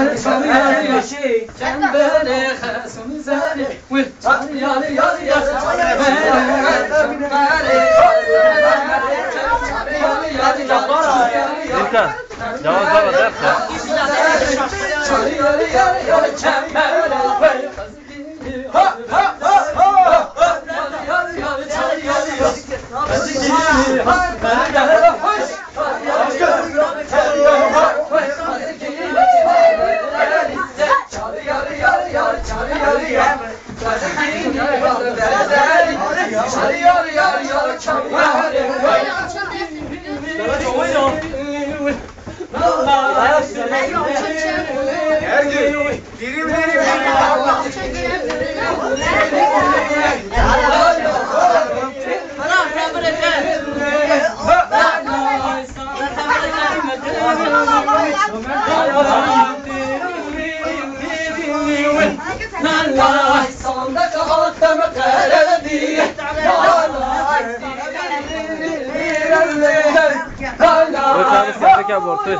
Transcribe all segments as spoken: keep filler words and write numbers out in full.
yar çal yar yaşı Cembere xesuni zari Ve çal yar yar yar Dikkat. Cevaz var derse. Çal yar yar yar cembere Ha ha ha ha Yar yar çal yar yar Her gün dirim dirim Rötani sendeki abortu.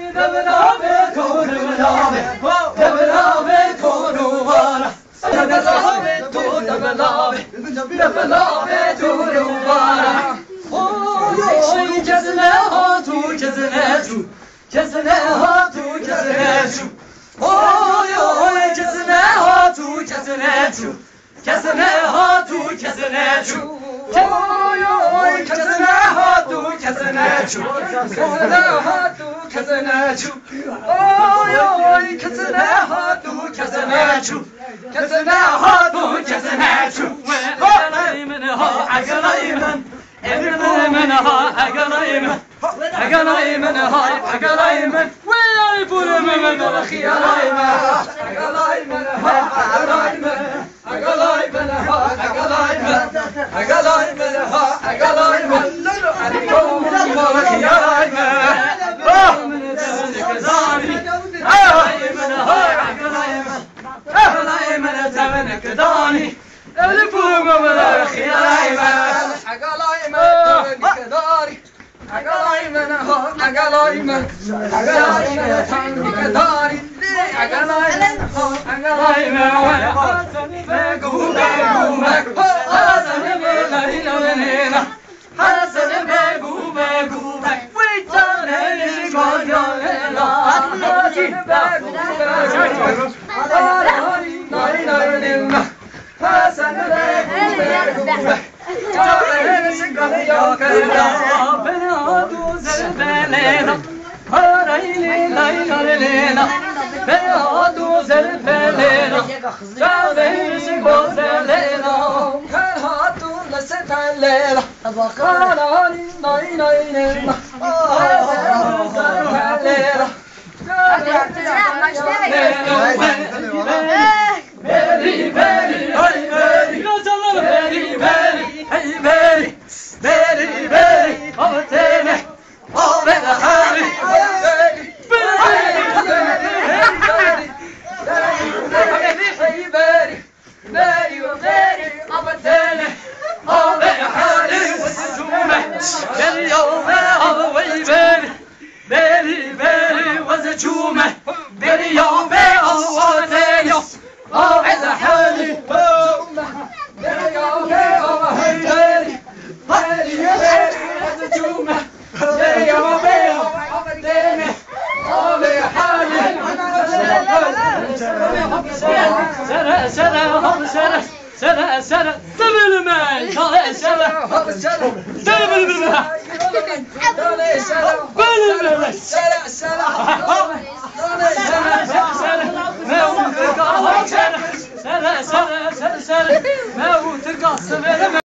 Kesene hatu kesene şu Kesene hatu kesene şu Oy oy kesene hatu kesene şu Kesene hatu kesene şu Oy oy kesene hatu kesene şu Kesene hatu kesene şu Oy oy kesene hatu kesene şu Kesene hatu kesene şu Agalaymen ha agalaymen Agalaymen ha agalaymen Agalaymen ha agalaymen Ve pulumen da khiyalaymen Agalaymen ha agalaymen Agalaymen ha agalaymen Agalaymen ha agalaymen Alikum da khiyalaymen Ah min zani Agalaymen ha agalaymen Agalaymen tavanak dani Alikum da khiyalaymen Agalaymen nikdari Agalaymen ha agalaymen Agalaymen nikdari Agalaymen ha agalaymen Hasani be gube gube Hasani be layla venena Hasani be gube gube We taneni goyalena Hasani be gube gube Layla venena Hasani be gube gube Bena du zelfelena Harayli laylalena Bena du zelfelena Çaveysi gozelena Her hatun lesefelena Harayli laylalena Zelfelena Beri beri hay beri Biraz alalım beri beri hay beri Beri beri avatene Avene hari Beri beri beri Beri beri Beri beri avatene Avene hari Vazcume Beri yavme avvey beri Beri beri vazcume Beri yavme avatene Avene hari Beri yavme avvey Beri beri vazcume Beri yavme avatene Avene hari Sere sere hop sere Sere sere Sevilme Şale sere Sevilme Sevilme Sere sere Sere sere Mevut gazı sere Sere sere sere sere Mevut gazı